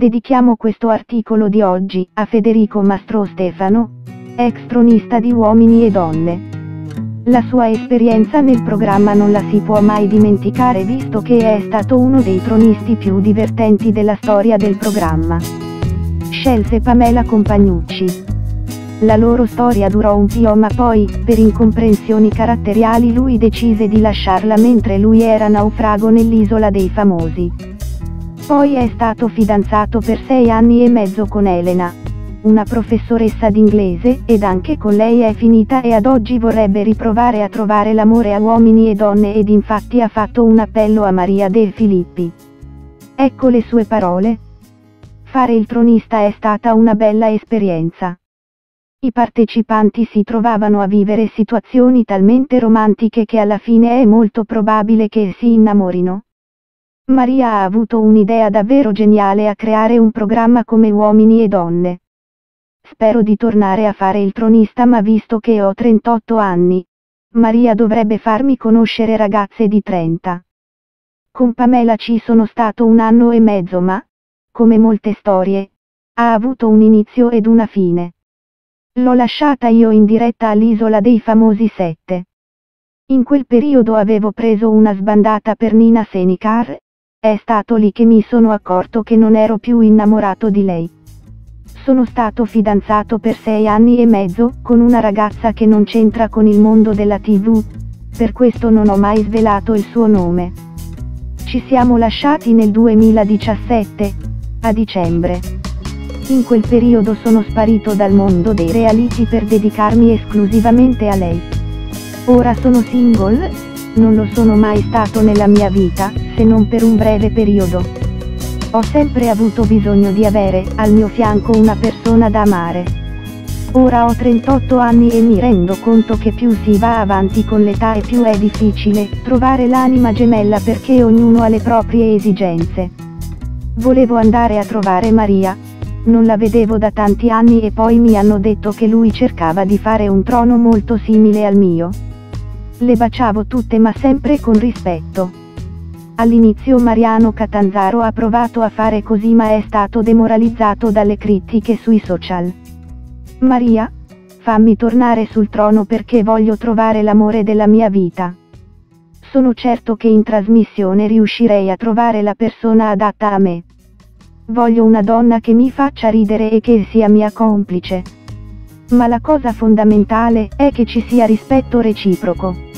Dedichiamo questo articolo di oggi a Federico Mastrostefano, ex tronista di Uomini e Donne. La sua esperienza nel programma non la si può mai dimenticare, visto che è stato uno dei tronisti più divertenti della storia del programma. Scelse Pamela Compagnucci. La loro storia durò un po', ma poi, per incomprensioni caratteriali, lui decise di lasciarla mentre lui era naufrago nell'Isola dei Famosi. Poi è stato fidanzato per 6 anni e mezzo con Elena, una professoressa d'inglese, ed anche con lei è finita e ad oggi vorrebbe riprovare a trovare l'amore a Uomini e Donne, ed infatti ha fatto un appello a Maria De Filippi. Ecco le sue parole. Fare il tronista è stata una bella esperienza. I partecipanti si trovavano a vivere situazioni talmente romantiche che alla fine è molto probabile che si innamorino. Maria ha avuto un'idea davvero geniale a creare un programma come Uomini e Donne. Spero di tornare a fare il tronista, ma visto che ho 38 anni, Maria dovrebbe farmi conoscere ragazze di 30. Con Pamela ci sono stato 1 anno e mezzo, ma, come molte storie, ha avuto un inizio ed una fine. L'ho lasciata io in diretta all'Isola dei Famosi 7. In quel periodo avevo preso una sbandata per Nina Senicar. È stato lì che mi sono accorto che non ero più innamorato di lei. Sono stato fidanzato per 6 anni e mezzo, con una ragazza che non c'entra con il mondo della TV, per questo non ho mai svelato il suo nome. Ci siamo lasciati nel 2017, a dicembre. In quel periodo sono sparito dal mondo dei reality per dedicarmi esclusivamente a lei. Ora sono single, non lo sono mai stato nella mia vita, se non per un breve periodo. Ho sempre avuto bisogno di avere al mio fianco una persona da amare. Ora ho 38 anni e mi rendo conto che più si va avanti con l'età e più è difficile trovare l'anima gemella, perché ognuno ha le proprie esigenze. Volevo andare a trovare Maria. Non la vedevo da tanti anni e poi mi hanno detto che lui cercava di fare un trono molto simile al mio. Le baciavo tutte, ma sempre con rispetto. All'inizio Mariano Catanzaro ha provato a fare così, ma è stato demoralizzato dalle critiche sui social. Maria, fammi tornare sul trono perché voglio trovare l'amore della mia vita. Sono certo che in trasmissione riuscirei a trovare la persona adatta a me. Voglio una donna che mi faccia ridere e che sia mia complice. Ma la cosa fondamentale è che ci sia rispetto reciproco.